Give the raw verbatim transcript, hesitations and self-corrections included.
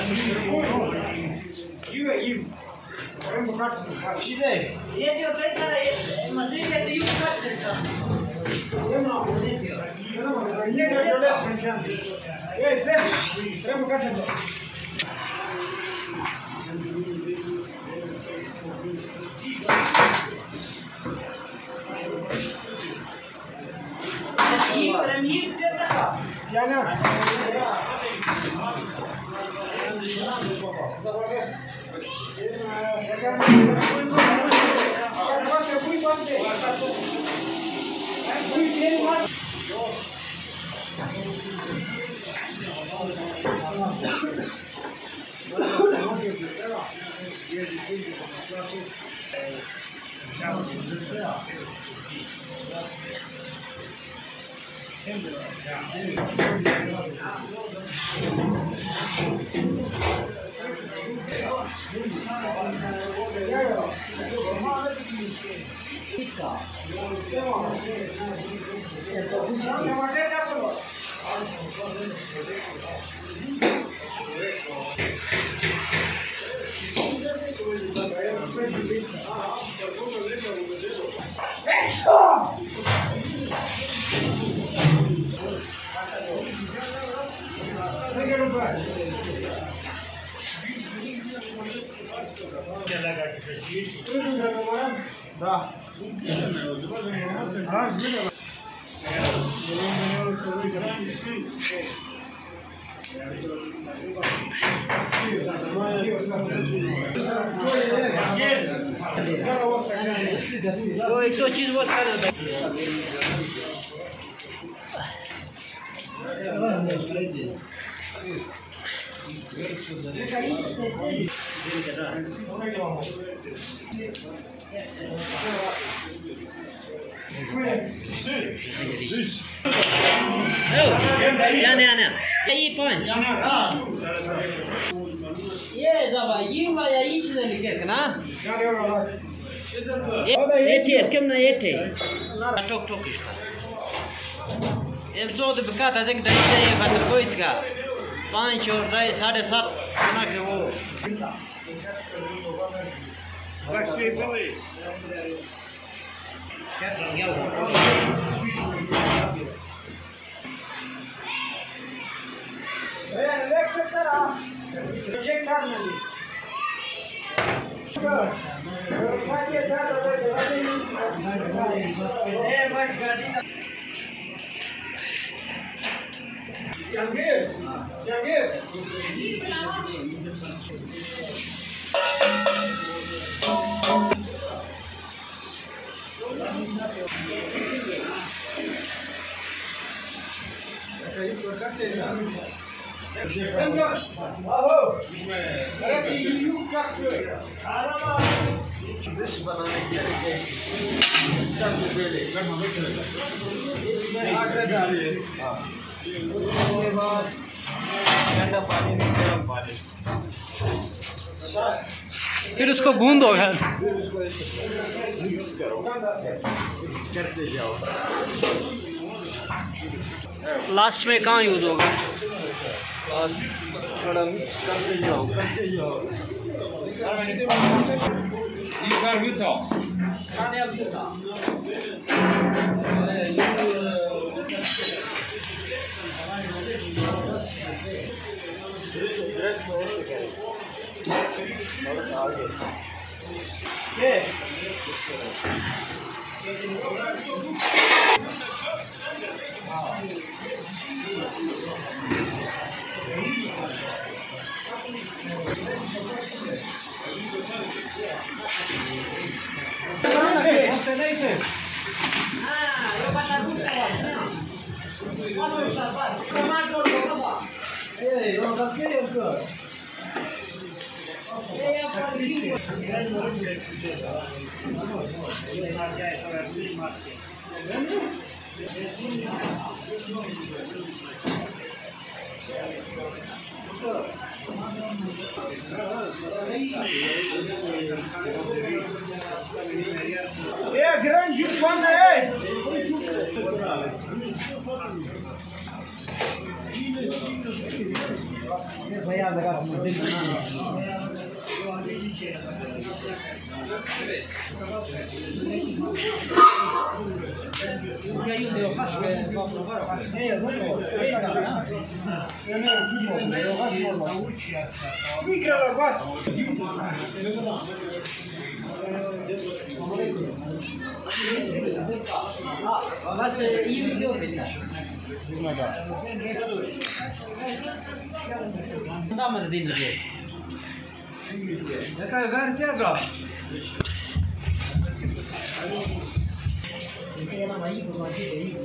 तो एक तो चीज बहुत खाना होता है يعني أنا أي بانش ये ज़बा ये वाला ये चीज़ लिखे ना ये थे इसके में ये थे टोक टोक इसका ये ज़ोर बेकार है कि दाइसे ये बात कोई इतना पाँच और दाइ साढ़े सात ना के वो बच्चे बोले क्या कर गया वो Check that money. This बनाने के लिए सबसे पहले इसमें आटा डालिए उसके बाद ठंडा पानी में गर्म पानी फिर उसको गूंदो यार फिर उसको मिक्स करो मिक्स करते जाओ लास्ट में कहाँ यूज होगा लास्ट थोड़ा मिक्स करते जाओ करते जाओ You got good talk. Can you have good talk? Yeah, grande junto com a بس يجيو بالله ما ما تدين لي ده كان غير كده انا ما يجي ما يجي